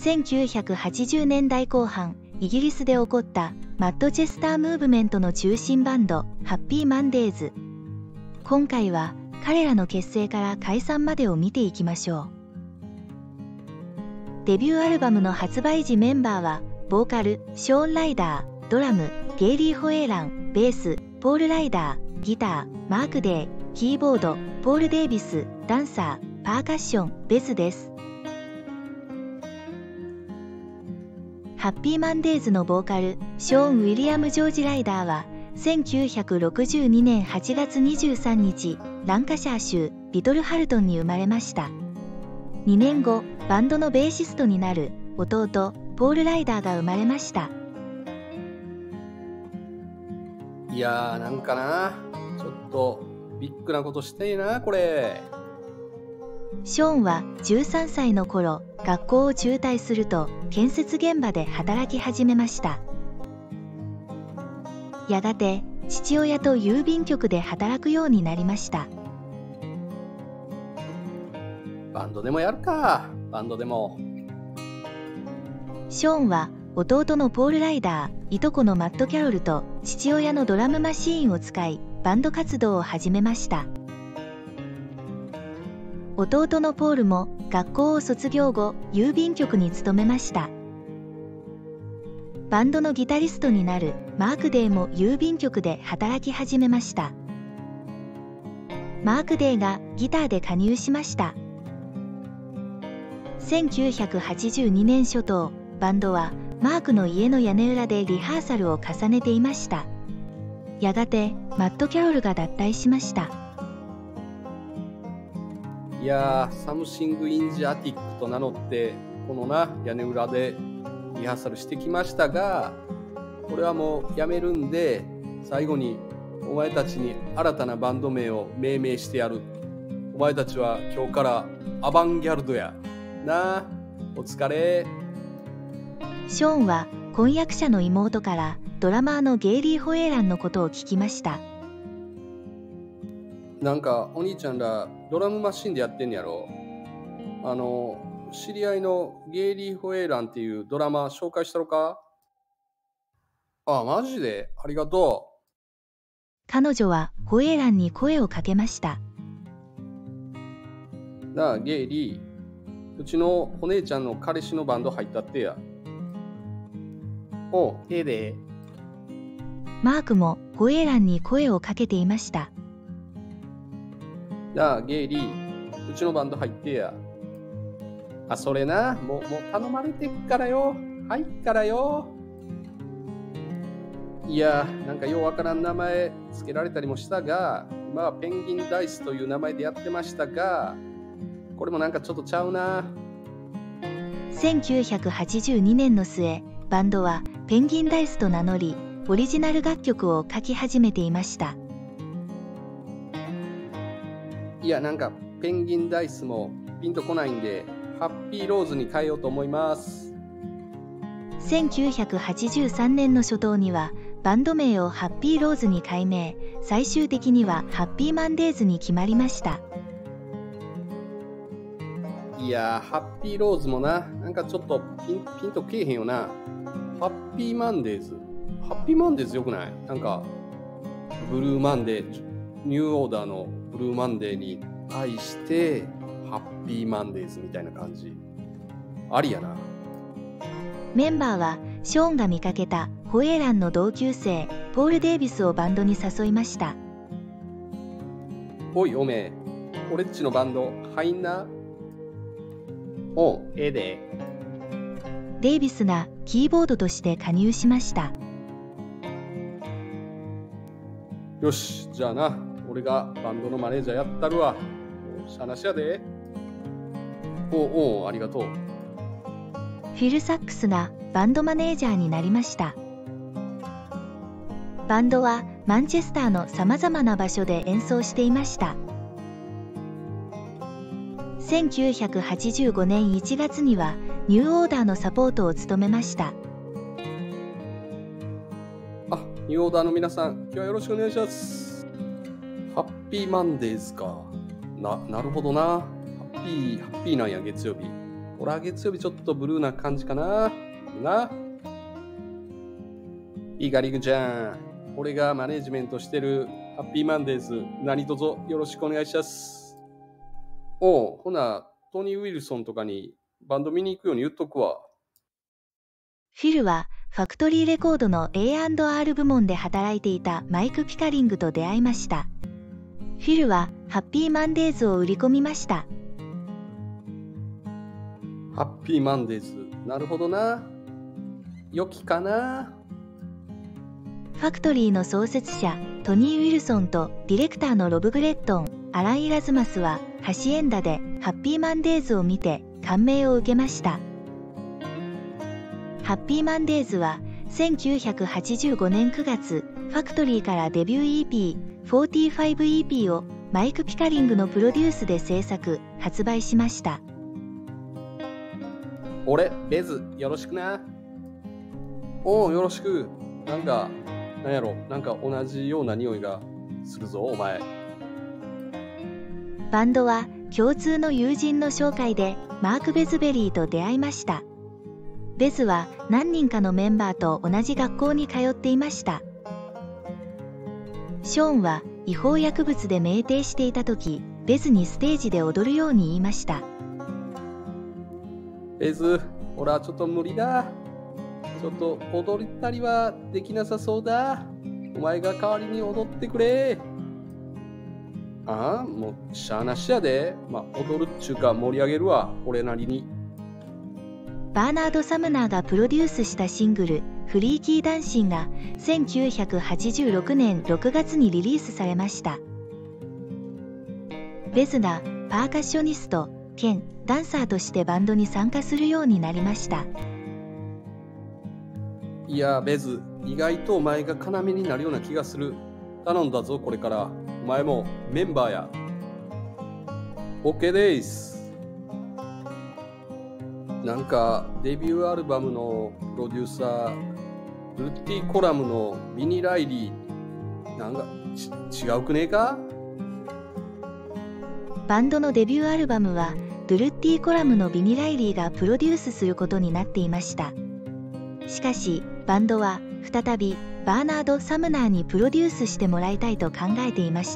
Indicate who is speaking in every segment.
Speaker 1: 1980年代後半、イギリスで起こったマッドチェスタームーブメントの中心バンド、ハッピーマンデーズ。今回は彼らの結成から解散までを見ていきましょう。デビューアルバムの発売時メンバーは、ボーカル、ショーン・ライダー、ドラム、ゲイリー・ホエーラン、ベース、ポール・ライダー、ギター、マーク・デー、キーボード、ポール・デイビス、ダンサー、パーカッション、ベスです。ハッピーマンデーズのボーカル、ショーン・ウィリアム・ジョージ・ライダーは、1962年8月23日、ランカシャー州、リトルハルトンに生まれました。2年後、バンドのベーシストになる弟、ポール・ライダーが生まれました。
Speaker 2: いやーなんかな、ちょっとビッグなことしてえなこれ。
Speaker 1: ショーンは13歳の頃、学校を中退すると建設現場で働き始めました。やがて父親と郵便局で働くようになりました。
Speaker 2: バンドでもやるか、バンドでも。
Speaker 1: ショーンは弟のポール・ライダー、いとこのマット・キャロルと父親のドラムマシーンを使い、バンド活動を始めました。弟のポールも学校を卒業後、郵便局に勤めました。バンドのギタリストになるマーク・デーも郵便局で働き始めました。マーク・デーがギターで加入しました。1982年初頭、バンドはマークの家の屋根裏でリハーサルを重ねていました。やがてマット・キャロルが脱退しました。
Speaker 2: いやー、サムシング・イン・ジ・アティックと名乗ってこのな屋根裏でリハーサルしてきましたが、これはもうやめるんで、最後にお前たちに新たなバンド名を命名してやる。お前たちは今日からアバンギャルドやなあ、お疲れ。
Speaker 1: ショーンは婚約者の妹からドラマーのゲイリー・ホエーランのことを聞きました。
Speaker 2: なんかお兄ちゃんらドラムマシンでやってんやろ。知り合いのゲイリー・ホエーランっていうドラマ紹介したろか。あ、マジでありがとう。
Speaker 1: 彼女はホエーランに声をかけました。
Speaker 2: なあゲイリー、うちのお姉ちゃんの彼氏のバンド入ったってや。おう、ええで。
Speaker 1: マークもホエーランに声をかけていました。
Speaker 2: なあゲイリー、うちのバンド入ってや。あ、それな、もう頼まれてっからよ。入っからよ。いや、なんかようわからん名前つけられたりもしたが、今はペンギンダイスという名前でやってましたが、これもなんかちょっとちゃうな。
Speaker 1: 1982年の末、バンドはペンギンダイスと名乗り、オリジナル楽曲を書き始めていました。
Speaker 2: いや、なんかペンギンダイスもピンとこないんで、ハッピーローズに変えようと思います。
Speaker 1: 1983年の初頭にはバンド名をハッピーローズに改名、最終的にはハッピーマンデーズに決まりました。
Speaker 2: いやー、ハッピーローズもな、なんかちょっとピンとけえへんよな。ハッピーマンデーズ。ハッピーマンデーズよくない？なんかブルーマンデー、ニューオーダーのブルーマンデーに対してハッピーマンデーズみたいな感じ。ありやな。
Speaker 1: メンバーはショーンが見かけたホエーランの同級生ポール・デイビスをバンドに誘いました。
Speaker 2: おいおめえ、俺っちのバンド入んな。おう、ええで。
Speaker 1: デイビスがキーボードとして加入しました。
Speaker 2: よし、じゃあな、俺がバンドのマネージャーやったるわ。しゃなしやで。おう、ありがとう。
Speaker 1: フィル・サックスがバンドマネージャーになりました。バンドはマンチェスターのさまざまな場所で演奏していました。1985年1月にはニューオーダーのサポートを務めました。
Speaker 2: あ、ニューオーダーの皆さん、今日はよろしくお願いします。ハッピーマンデーズか。なるほどな。ハッピーなんや、月曜日。 これは月曜日ちょっとブルーな感じかな。いいか、リグちゃん。俺がマネジメントしてるハッピーマンデーズ、何卒よろしくお願いします。ほな、トニー・ウィルソンとかにバンド見に行くように言っとくわ。
Speaker 1: フィルはファクトリーレコードの A&R 部門で働いていたマイク・ピカリングと出会いました。フィルはハッピーマンデーズを売り込みました。
Speaker 2: ハッピーマンデーズ、なるほどな。良きかな。
Speaker 1: ファクトリーの創設者トニー・ウィルソンとディレクターのロブ・グレットン、アラン・イラズマスはハシエンダでハッピーマンデーズを見て感銘を受けました。ハッピーマンデーズは1985年9月、ファクトリーからデビュー EP、45EP をマイク・ピカリングのプロデュースで制作・発売しました。
Speaker 2: 俺、ベズ、よろしくな。よろしく。なんか同じような匂いがするぞ、お前。
Speaker 1: バンドは共通の友人の紹介でマーク・ベズベリーと出会いました。ベズは何人かのメンバーと同じ学校に通っていました。ショーンは違法薬物で酩酊していた時、ベズにステージで踊るように言いました。
Speaker 2: ベズ、俺はちょっと無理だ。ちょっと踊ったりはできなさそうだ。お前が代わりに踊ってくれ。もうしゃあなしやで。踊るっちゅうか盛り上げるわ、俺なりに。
Speaker 1: バーナード・サムナーがプロデュースしたシングル「フリーキー・ダンシン」が1986年6月にリリースされました。ベズがパーカッショニスト兼ダンサーとしてバンドに参加するようになりました。
Speaker 2: いやベズ、意外とお前が要になるような気がする。頼んだぞ、これからお前もメンバーや。 OK です。なんかデビューアルバムのプロデューサールッティ・コラムのビニ・ライリー、なんか違うくねえか。
Speaker 1: バンドのデビューアルバムはルッティ・コラムのビニ・ライリーがプロデュースすることになっていました。しかしバンドは再びバーナード・サムナーにプロデュースしてもらいたいと考えていました。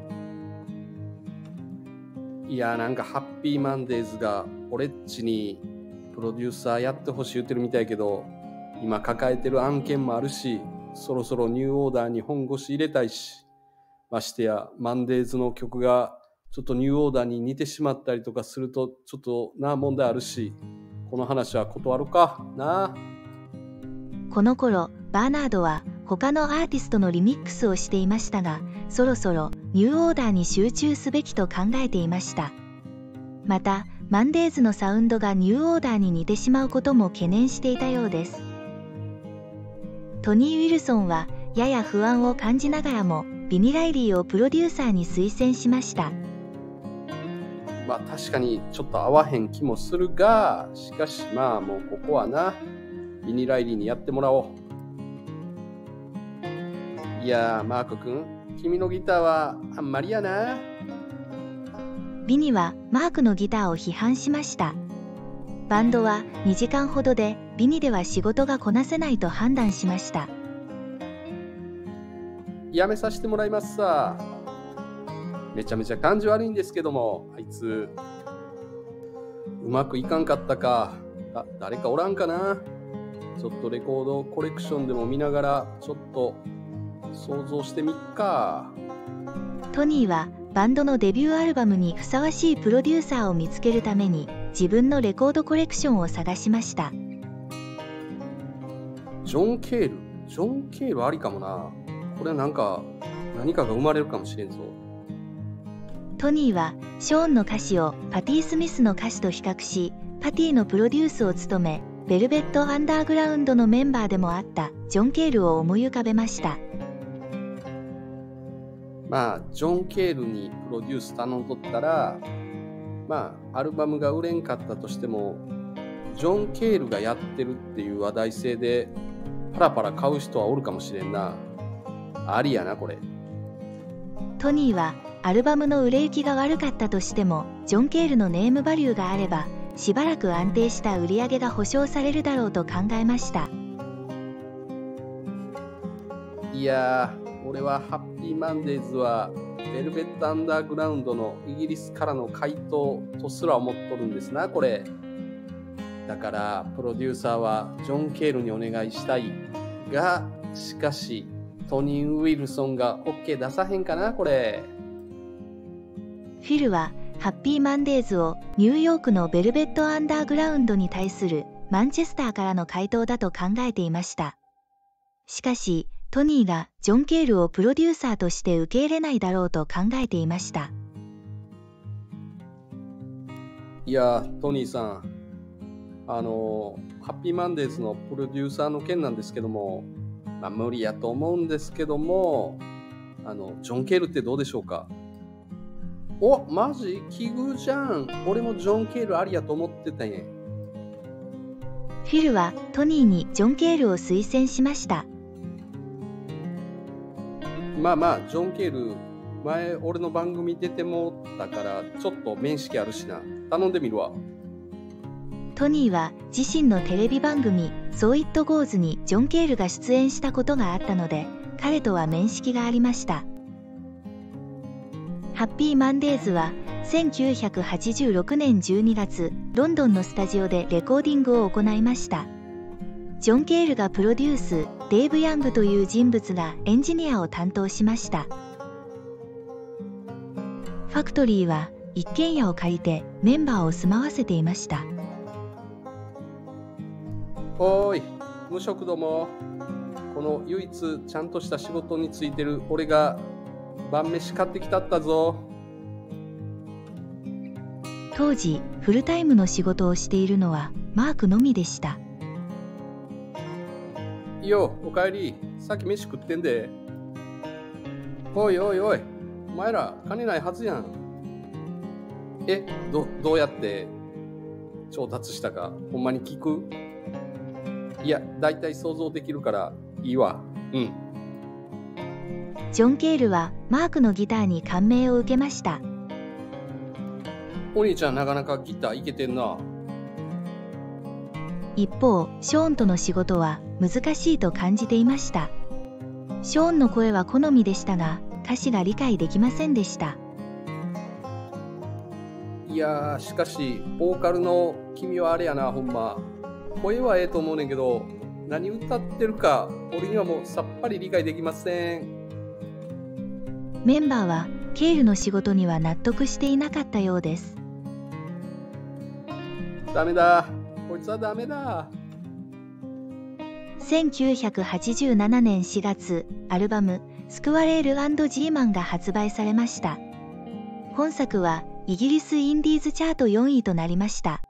Speaker 2: いやなんかハッピーマンデーズが俺っちにプロデューサーやってほしい言ってるみたいけど、今抱えてる案件もあるし、そろそろニューオーダーに本腰入れたいし、ましてやマンデーズの曲がちょっとニューオーダーに似てしまったりとかするとちょっとな問題あるし、この話は断るかな。
Speaker 1: この頃バーナードは他のアーティストのリミックスをしていましたが、そろそろニューオーダーに集中すべきと考えていました。またマンデーズのサウンドがニューオーダーに似てしまうことも懸念していたようです。トニー・ウィルソンはやや不安を感じながらもビニ・ライリーをプロデューサーに推薦しました。
Speaker 2: 確かにちょっと合わへん気もするが、しかしもうここはなビニ・ライリーにやってもらおう。いやマーク君、君のギターはあんまりやな。
Speaker 1: ビニはマークのギターを批判しました。バンドは2時間ほどでビニでは仕事がこなせないと判断しました。
Speaker 2: やめさせてもらいますさ。めちゃめちゃ感じ悪いんですけども、あいつうまくいかんかったか。誰かおらんかな。ちょっとレコードコレクションでも見ながらちょっと想像してみっか。
Speaker 1: トニーはバンドのデビューアルバムにふさわしいプロデューサーを見つけるために自分のレコードコレクションを探しました。
Speaker 2: ジョン・ケールありかもな。これ何かが生まれるかもしれんぞ。
Speaker 1: トニーはショーンの歌詞をパティ・スミスの歌詞と比較し、パティのプロデュースを務め、ベルベット・アンダーグラウンドのメンバーでもあったジョン・ケールを思い浮かべました。
Speaker 2: ジョン・ケールにプロデュース頼んどったら、アルバムが売れんかったとしても、ジョン・ケールがやってるっていう話題性でパラパラ買う人はおるかもしれんな。ありやなこれ。
Speaker 1: トニーはアルバムの売れ行きが悪かったとしても、ジョン・ケールのネームバリューがあればしばらく安定した売り上げが保証されるだろうと考えました。
Speaker 2: いやー、俺はハッピーマンデーズはベルベットアンダーグラウンドのイギリスからの回答とすら思っとるんですな、これ。だからプロデューサーはジョン・ケールにお願いしたいが、しかしトニー・ウィルソンが OK 出さへんかな、これ。
Speaker 1: フィルはハッピーマンデーズをニューヨークのベルベットアンダーグラウンドに対するマンチェスターからの回答だと考えていました。しかしトニーがジョン・ケールをプロデューサーとして受け入れないだろうと考えていました。
Speaker 2: いやトニーさん、ハッピーマンデーズのプロデューサーの件なんですけども、無理やと思うんですけども、ジョン・ケールってどうでしょうか。お、マジ奇遇じゃん。俺もジョン・ケールありやと思ってたんや。
Speaker 1: フィルはトニーにジョン・ケールを推薦しました。
Speaker 2: まあジョン・ケール前俺の番組出てもったからちょっと面識あるしな。頼んでみるわ。
Speaker 1: トニーは自身のテレビ番組「So It Goes」にジョン・ケールが出演したことがあったので、彼とは面識がありました。ハッピーマンデーズは1986年12月、ロンドンのスタジオでレコーディングを行いました。ジョン・ケールがプロデュース、デイブ・ヤングという人物がエンジニアを担当しました。ファクトリーは一軒家を借りてメンバーを住まわせていました。
Speaker 2: おーい、無職ども。この唯一ちゃんとした仕事についてる俺が晩飯買ってきたったぞ。
Speaker 1: 当時フルタイムの仕事をしているのはマークのみでした。
Speaker 2: いいよ、おかえり。さっき飯食ってんで。おいおいおい、お前ら金ないはずやん。どうやって調達したかほんまに聞く？いや、だいたい想像できるからいいわ。うん。
Speaker 1: ジョン・ケールはマークのギターに感銘を受けました。
Speaker 2: お兄ちゃんなかなかギターいけてんな。
Speaker 1: 一方、ショーンとの仕事は難しいと感じていました。ショーンの声は好みでしたが、歌詞が理解できませんでした。
Speaker 2: いやー、しかしボーカルの君はあれやな、ほんま。声はええと思うねんけど、何歌ってるか俺にはもうさっぱり理解できません。
Speaker 1: メンバーはケールの仕事には納得していなかったようです。
Speaker 2: ダメだ、こいつはダメだ。
Speaker 1: 1987年4月、アルバム「スクワレール&ジーマン」が発売されました。本作はイギリスインディーズチャート4位となりました。